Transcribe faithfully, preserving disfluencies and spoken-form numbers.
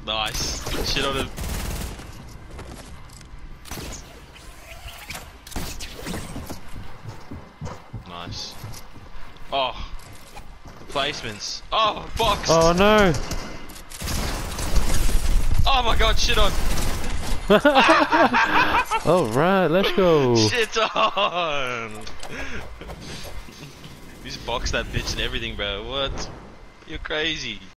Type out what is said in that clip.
Nice. Shit on him. Nice. Oh. The placements. Oh, box. Oh no. Oh my god, shit on. Alright, let's go. Shit on. You just boxed that bitch and everything, bro. What? You're crazy.